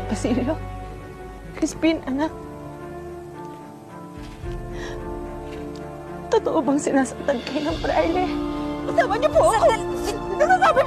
Basilio. Crispin, anak. Totoo bang sinasaktan kayo ng Praile? Tama niyo po ako! Sinasabi